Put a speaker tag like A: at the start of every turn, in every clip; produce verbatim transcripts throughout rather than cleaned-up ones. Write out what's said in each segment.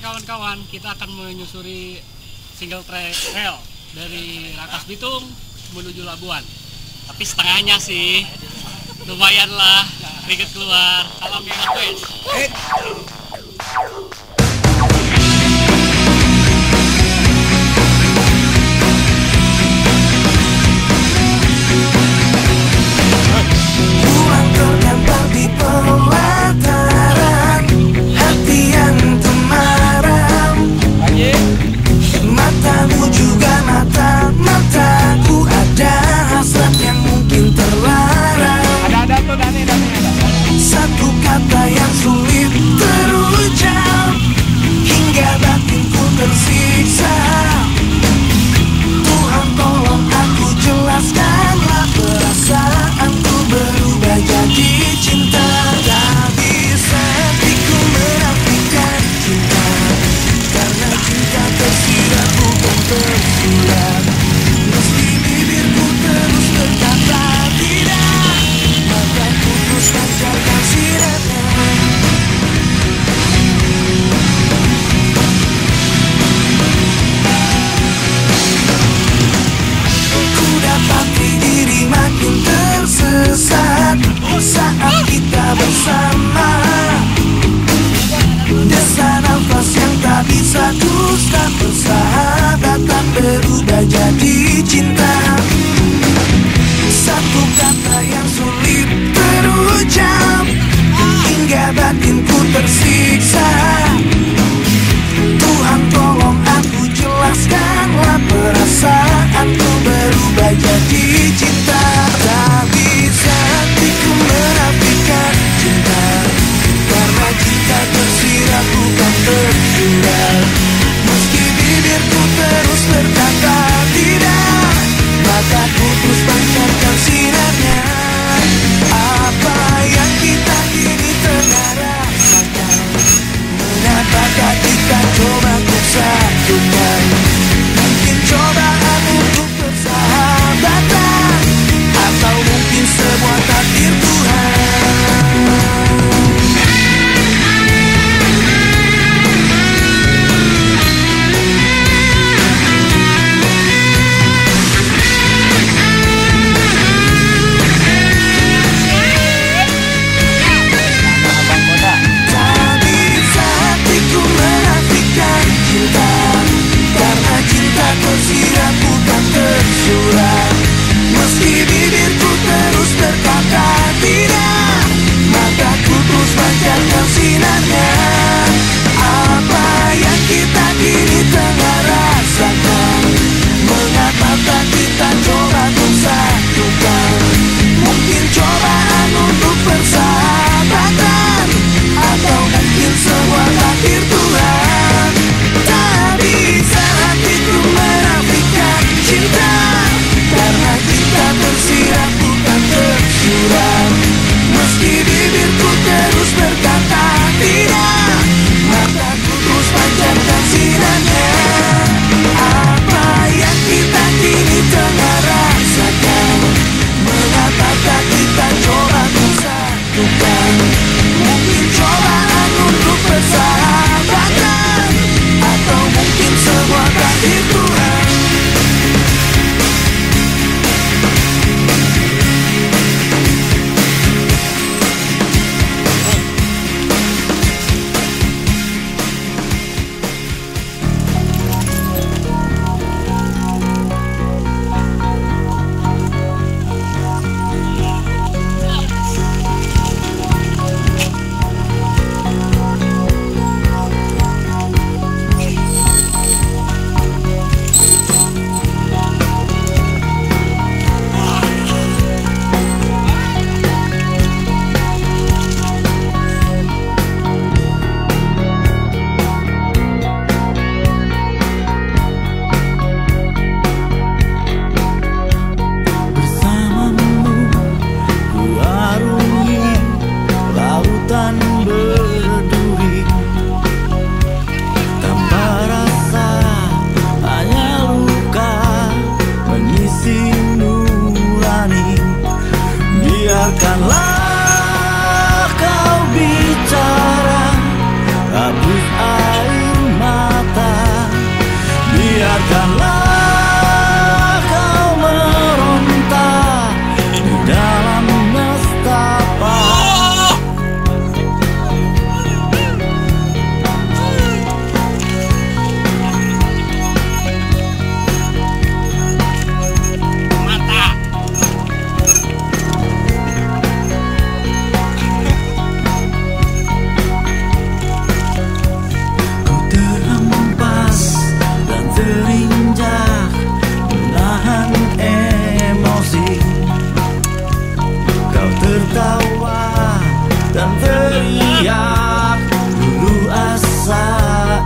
A: Kawan-kawan, kita akan menyusuri single track rail dari Rangkas Bitung menuju Labuan. Tapi setengahnya sih, lumayan lah, keringet keluar. Salam Gang West.
B: Satu kata yang sulit terucap hingga batinku tersiksa. Tuhan tolong aku jelaskanlah perasaanku berubah jadi cinta. Tak bisa hatiku menafikan cinta, karena cinta tersirat bukan tersurat. Meski bibirku terus berkata tidak, mataku terus pancarkan siratnya. Ku dapati diri makin tersesat saat kita bersama. Desa nafas yang tak bisa dusta, persahabatan berubah jadi cinta. Satu kata yang sulit terucap hingga batinku tersiksa. Tuhan tolong aku jelaskanlah perasaanku berubah jadi cinta. Tak bisa hatiku menafikan cinta, karena cinta tersirat bukan tersurat. Meski bibirku terus berkata tidak, mataku terus pancarkan sinarnya. Apa yang kita kini tengah rasakan, mengapakah kita coba untuk satukan? Mungkin cobaan untuk persahabatan, atau mungkin sebuah takdir Tuhan. Tak bisa hatiku menafikan cinta,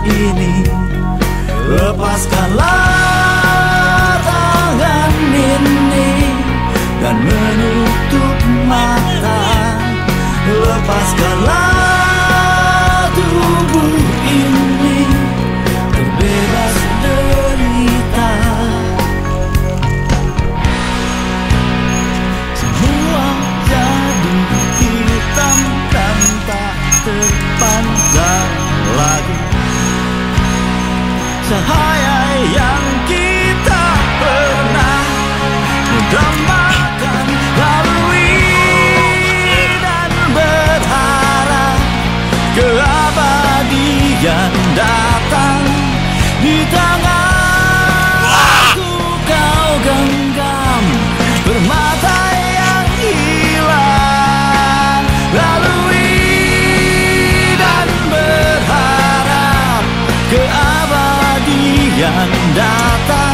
B: ini. Lepaskanlah tangan ini dan menutup mata. Lepaskanlah tubuh ini terbebas derita. Semua jadi hitam dan tak terpandang lagi. Cahaya yang kita pernah dambakan lalui dan berharap keabadian datang di tanganku. Kau genggam permata yang hilang lalui dan berharap keabadian datang.